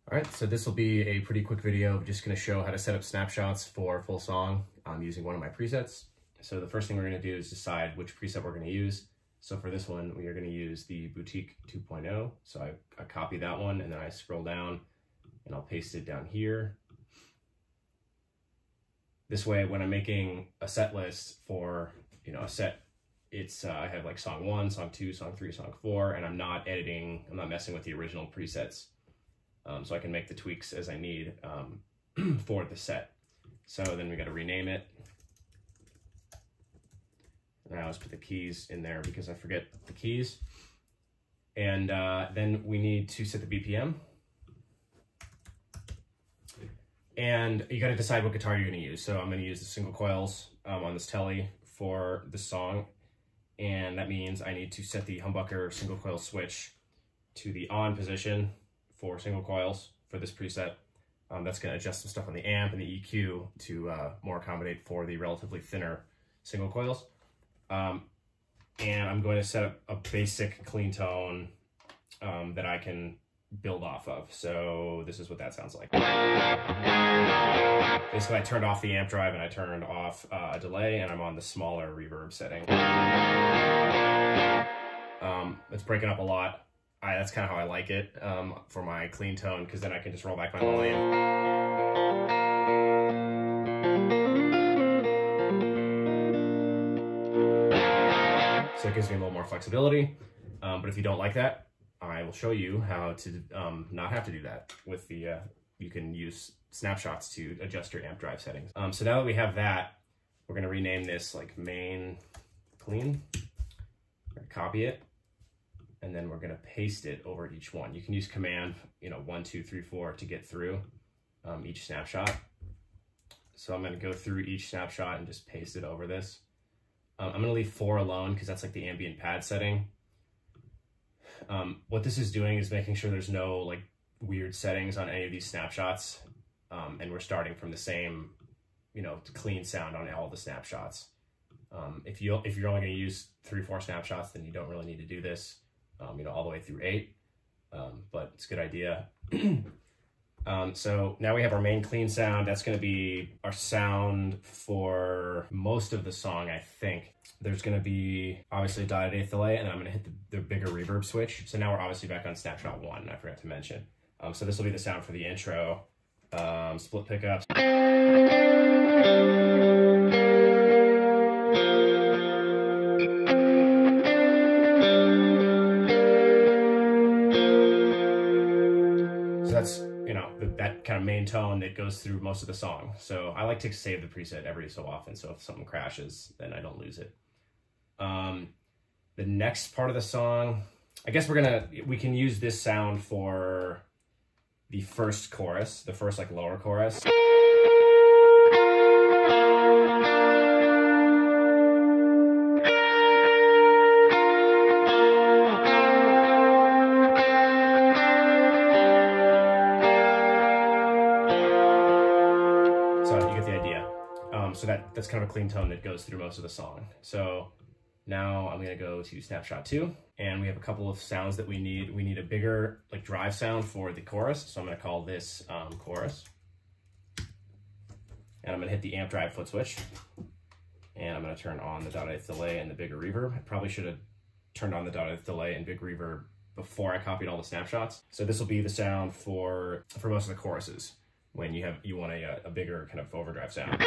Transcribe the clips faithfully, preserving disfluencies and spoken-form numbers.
All right, so this will be a pretty quick video. I'm just gonna show how to set up snapshots for a full song um, using one of my presets. So the first thing we're gonna do is decide which preset we're gonna use. So for this one, we are gonna use the Boutique two point oh. So I, I copy that one and then I scroll down and I'll paste it down here. This way, when I'm making a set list for, you know, a set, it's, uh, I have like song one, song two, song three, song four, and I'm not editing, I'm not messing with the original presets. Um, so I can make the tweaks as I need um, for the set. So then we got to rename it. And I always put the keys in there because I forget the keys. And uh, then we need to set the B P M. And you got to decide what guitar you're going to use. So I'm going to use the single coils um, on this Tele for the song. And that means I need to set the humbucker single coil switch to the on position for single coils for this preset. Um, that's going to adjust some stuff on the amp and the E Q to uh, more accommodate for the relatively thinner single coils. Um, and I'm going to set up a basic clean tone um, that I can build off of. So this is what that sounds like. Basically, I turned off the amp drive and I turned off uh, a delay, and I'm on the smaller reverb setting. Um, it's breaking up a lot. I, that's kind of how I like it um, for my clean tone, because then I can just roll back my volume. So it gives me a little more flexibility. Um, but if you don't like that, I will show you how to um, not have to do that with the, uh, you can use snapshots to adjust your amp drive settings. Um, so now that we have that, we're going to rename this like main clean. We're going to copy it. And then we're going to paste it over each one. You can use command, you know, one, two, three, four to get through um, each snapshot. So I'm going to go through each snapshot and just paste it over this. Um, I'm going to leave four alone because that's like the ambient pad setting. Um, what this is doing is making sure there's no like weird settings on any of these snapshots. Um, and we're starting from the same, you know, clean sound on all the snapshots. Um, if you if you're only going to use three, four snapshots, then you don't really need to do this. Um, you know, all the way through eight, um, but it's a good idea. um, so now we have our main clean sound. That's going to be our sound for most of the song, I think. There's going to be obviously a dotted eighth delay, and then I'm going to hit the, the bigger reverb switch. So now we're obviously back on snapshot one, I forgot to mention. Um, so this will be the sound for the intro, um, split pickups. That's, you know, that kind of main tone that goes through most of the song. So I like to save the preset every so often, so if something crashes, then I don't lose it. Um, the next part of the song, I guess we're gonna, we can use this sound for the first chorus, the first like lower chorus. So that, that's kind of a clean tone that goes through most of the song. So now I'm gonna go to snapshot two, and we have a couple of sounds that we need. We need a bigger like drive sound for the chorus. So I'm gonna call this um, chorus. And I'm gonna hit the amp drive foot switch. And I'm gonna turn on the dotted eighth delay and the bigger reverb. I probably should have turned on the dotted eighth delay and big reverb before I copied all the snapshots. So this will be the sound for, for most of the choruses when you have, you want a, a bigger kind of overdrive sound.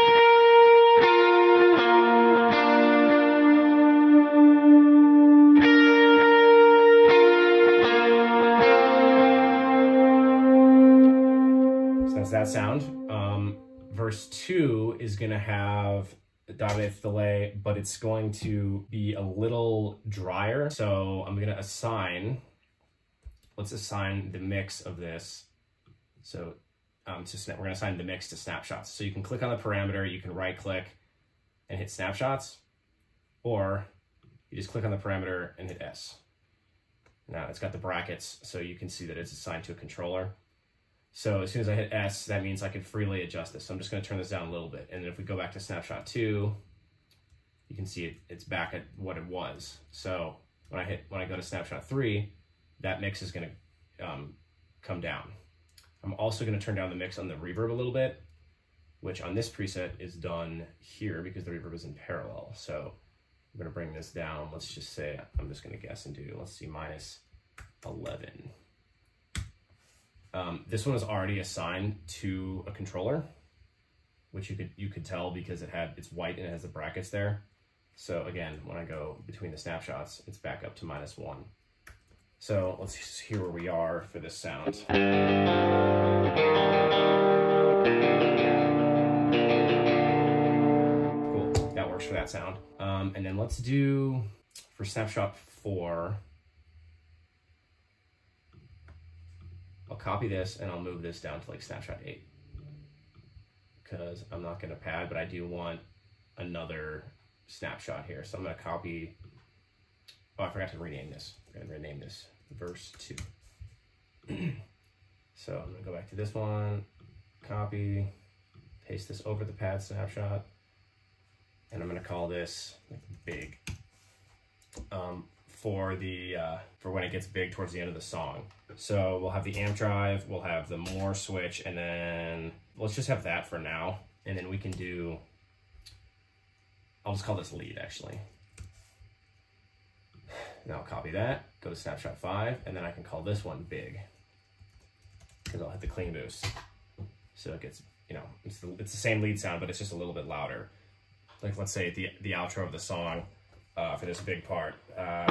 So that's that sound. Um, verse two is gonna have the dotted eighth delay, but it's going to be a little drier. So I'm gonna assign, let's assign the mix of this. So Um, to snap, we're going to assign the mix to snapshots. So you can click on the parameter, you can right click and hit snapshots, or you just click on the parameter and hit S. Now it's got the brackets, so you can see that it's assigned to a controller. So as soon as I hit S, that means I can freely adjust this. So I'm just going to turn this down a little bit. And then if we go back to snapshot two, you can see it, it's back at what it was. So when I hit, when I go to snapshot three, that mix is going to um, come down. I'm also going to turn down the mix on the reverb a little bit, which on this preset is done here because the reverb is in parallel. So I'm going to bring this down. Let's just say, I'm just going to guess and do, let's see, minus eleven. Um, this one is already assigned to a controller, which you could you could tell because it had it's white and it has the brackets there. So again, when I go between the snapshots, it's back up to minus one. So let's just hear where we are for this sound. Cool, that works for that sound. Um, and then let's do, for snapshot four, I'll copy this and I'll move this down to like snapshot eight. Because I'm not gonna pad, but I do want another snapshot here. So I'm gonna copy, oh, I forgot to rename this. I'm gonna rename this verse two. So I'm gonna go back to this one, copy, paste this over the pad snapshot, and I'm gonna call this like big um, for the uh, for when it gets big towards the end of the song. So we'll have the amp drive, we'll have the more switch, and then let's just have that for now, and then we can do, I'll just call this lead actually. Now I'll copy that, go to snapshot five, and then I can call this one big, because I'll hit the clean boost. So it gets, you know, it's the, it's the same lead sound, but it's just a little bit louder. Like let's say the, the outro of the song uh, for this big part. Uh,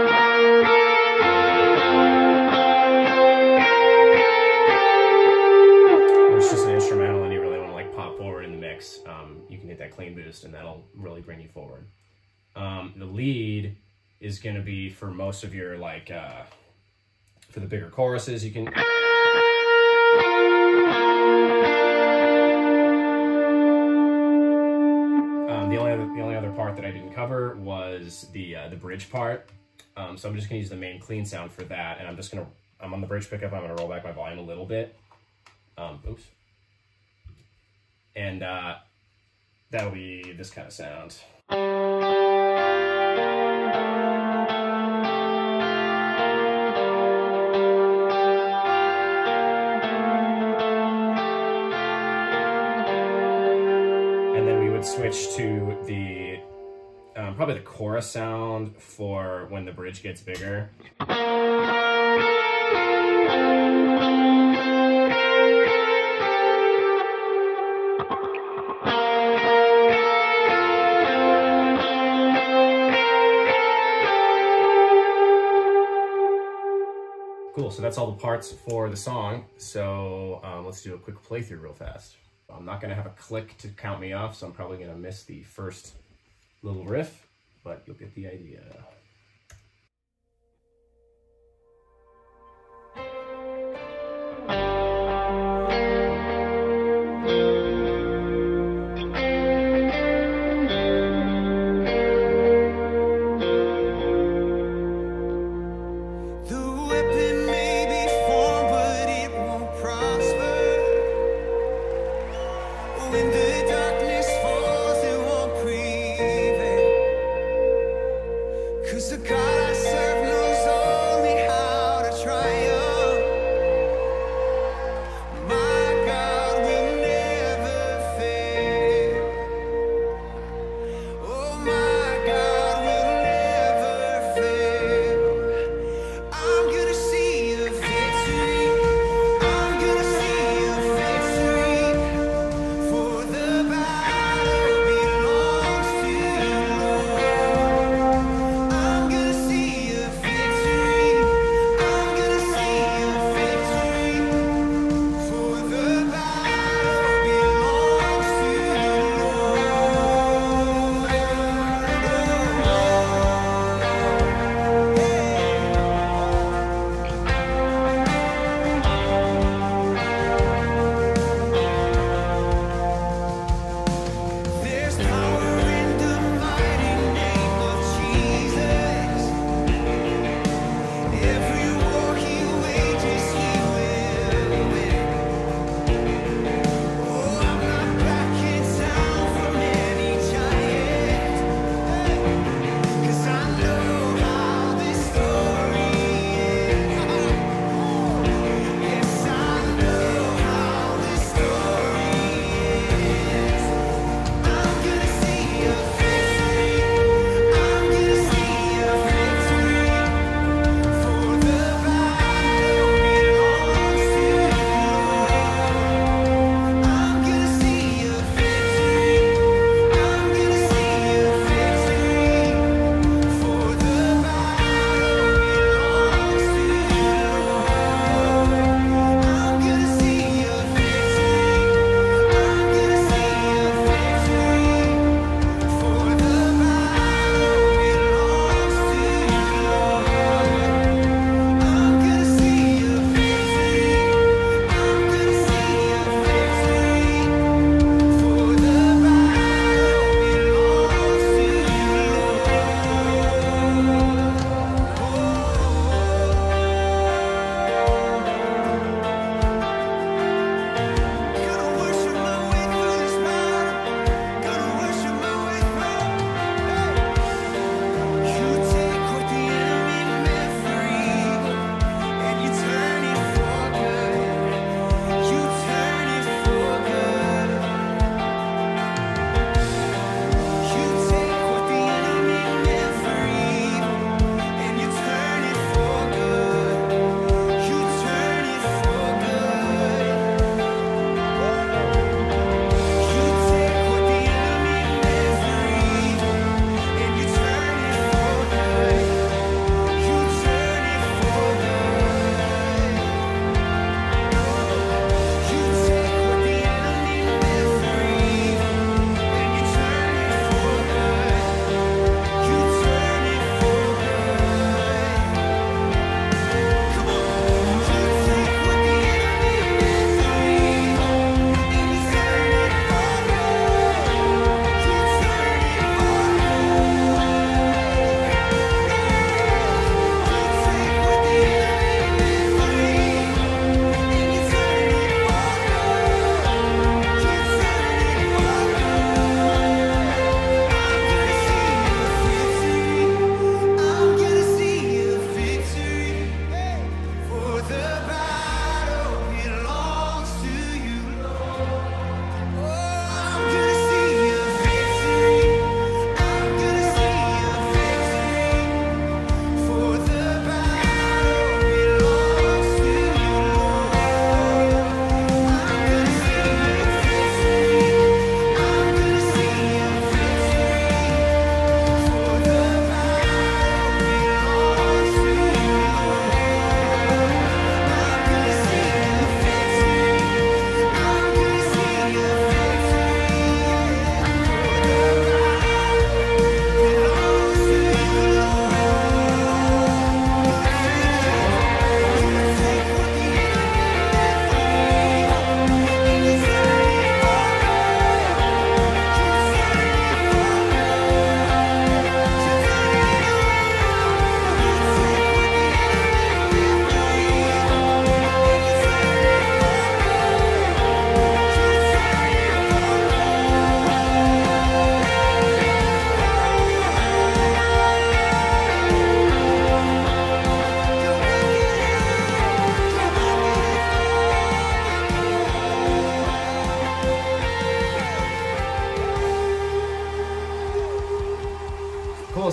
it's just an instrumental and you really want to like pop forward in the mix. Um, you can hit that clean boost and that'll really bring you forward. Um, the lead is going to be for most of your like uh, for the bigger choruses. You can um, the only other, the only other part that I didn't cover was the uh, the bridge part. Um, so I'm just going to use the main clean sound for that, and I'm just going to I'm on the bridge pickup. I'm going to roll back my volume a little bit. Um, oops, and uh, that'll be this kind of sound. Switch to the um, probably the chorus sound for when the bridge gets bigger. Cool, so that's all the parts for the song. So um, let's do a quick playthrough real fast. I'm not going to have a click to count me off, so I'm probably going to miss the first little riff, but you'll get the idea.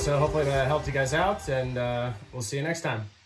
so hopefully that helped you guys out, and uh, we'll see you next time.